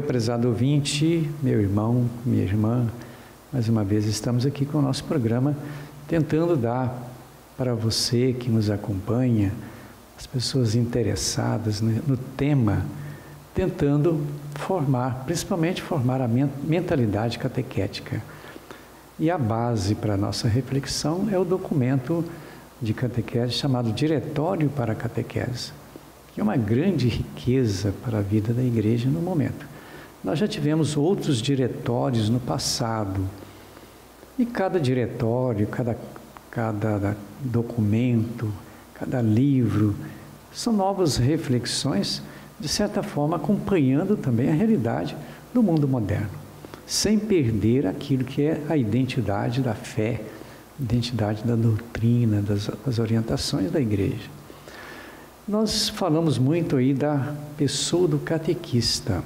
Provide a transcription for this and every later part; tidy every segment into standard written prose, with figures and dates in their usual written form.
prezado ouvinte, meu irmão, minha irmã, mais uma vez estamos aqui com o nosso programa, tentando dar para você que nos acompanha, as pessoas interessadas no tema, tentando formar, principalmente formar a mentalidade catequética. E a base para a nossa reflexão é o documento de catequese chamado Diretório para a Catequese, que é uma grande riqueza para a vida da igreja no momento. Nós já tivemos outros diretórios no passado, e cada diretório, cada documento, cada livro, são novas reflexões, de certa forma acompanhando também a realidade do mundo moderno, sem perder aquilo que é a identidade da fé, identidade da doutrina, das orientações da igreja. Nós falamos muito aí da pessoa do catequista.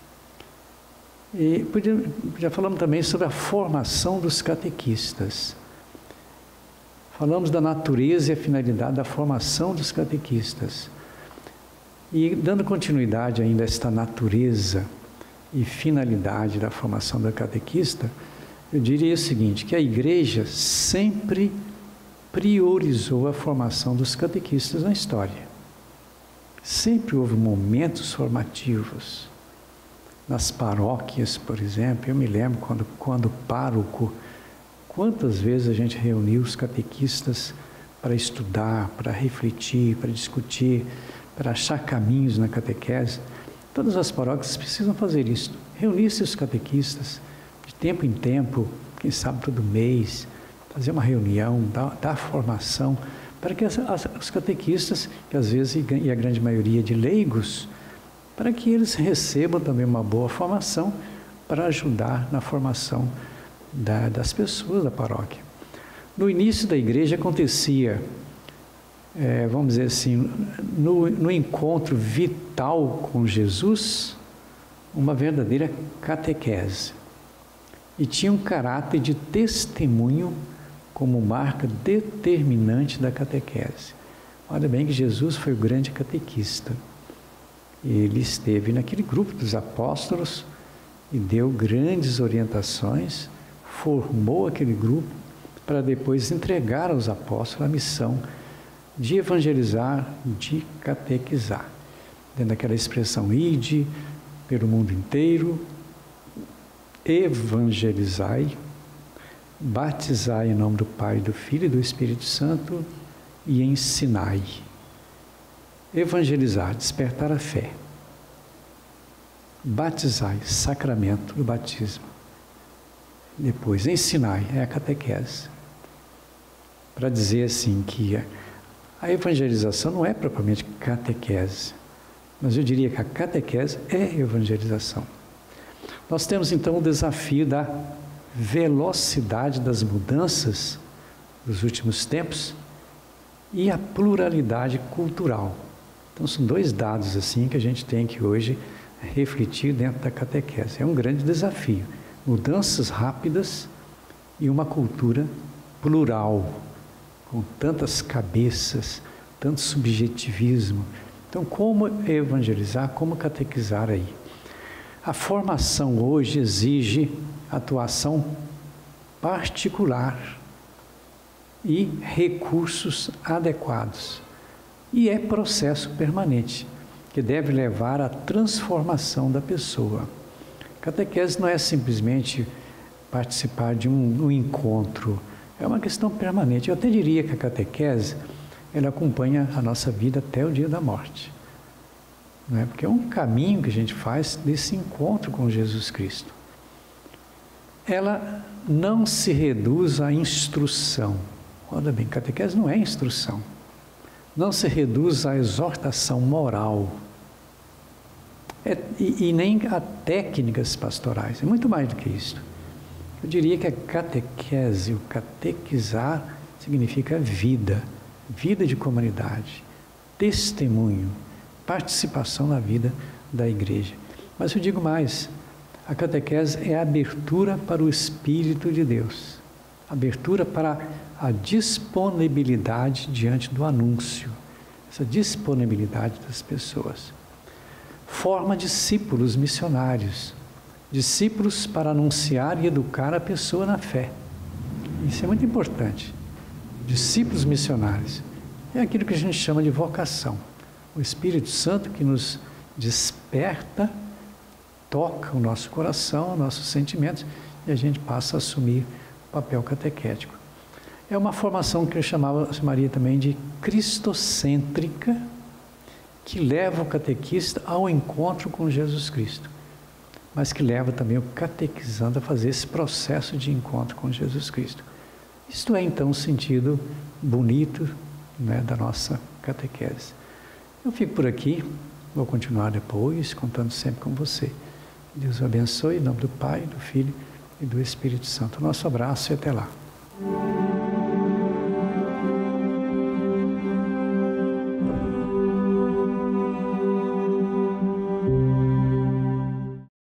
E já falamos também sobre a formação dos catequistas. Falamos da natureza e a finalidade da formação dos catequistas. E dando continuidade ainda a esta natureza e finalidade da formação do catequista, eu diria o seguinte, que a igreja sempre priorizou a formação dos catequistas na história. Sempre houve momentos formativos. Nas paróquias, por exemplo, eu me lembro quando pároco, quantas vezes a gente reuniu os catequistas para estudar, para refletir, para discutir, para achar caminhos na catequese. Todas as paróquias precisam fazer isso, reunir-se os catequistas, de tempo em tempo, quem sabe todo mês, fazer uma reunião, dar formação, para que os catequistas, que às vezes, e a grande maioria de leigos, para que eles recebam também uma boa formação para ajudar na formação das pessoas da paróquia. No início da igreja acontecia, vamos dizer assim, no encontro vital com Jesus, uma verdadeira catequese. E tinha um caráter de testemunho como marca determinante da catequese. Olha bem que Jesus foi o grande catequista. Ele esteve naquele grupo dos apóstolos e deu grandes orientações, formou aquele grupo para depois entregar aos apóstolos a missão de evangelizar, de catequizar. Dentro daquela expressão, ide pelo mundo inteiro, evangelizai, batizai em nome do Pai, do Filho e do Espírito Santo e ensinai. Evangelizar, despertar a fé. Batizai, sacramento do batismo. Depois, ensinai, é a catequese. Para dizer assim que a evangelização não é propriamente catequese, mas eu diria que a catequese é evangelização. Nós temos então o desafio da velocidade das mudanças dos últimos tempos e a pluralidade cultural. Então são dois dados assim que a gente tem que hoje refletir dentro da catequese. É um grande desafio. Mudanças rápidas e uma cultura plural, com tantas cabeças, tanto subjetivismo. Então, como evangelizar, como catequizar aí? A formação hoje exige atuação particular e recursos adequados. E é processo permanente, que deve levar à transformação da pessoa. Catequese não é simplesmente participar de um encontro, é uma questão permanente. Eu até diria que a catequese, ela acompanha a nossa vida até o dia da morte. Não é? Porque é um caminho que a gente faz desse encontro com Jesus Cristo. Ela não se reduz à instrução. Olha bem, catequese não é instrução. Não se reduz à exortação moral. E nem a técnicas pastorais. É muito mais do que isso. Eu diria que a catequese, o catequizar, significa vida. Vida de comunidade. Testemunho. Participação na vida da igreja. Mas eu digo mais. A catequese é a abertura para o Espírito de Deus. Abertura para a disponibilidade diante do anúncio. Essa disponibilidade das pessoas. forma discípulos missionários, discípulos para anunciar e educar a pessoa na fé. Isso é muito importante. Discípulos missionários. É aquilo que a gente chama de vocação. O Espírito Santo que nos desperta, toca o nosso coração, nossos sentimentos, e a gente passa a assumir o papel catequético. É uma formação que eu chamaria também de cristocêntrica, que leva o catequista ao encontro com Jesus Cristo, mas que leva também o catequizando a fazer esse processo de encontro com Jesus Cristo. Isto é, então, o sentido bonito, né, da nossa catequese. Eu fico por aqui, vou continuar depois, contando sempre com você. Deus o abençoe, em nome do Pai, do Filho e do Espírito Santo. Nosso abraço e até lá.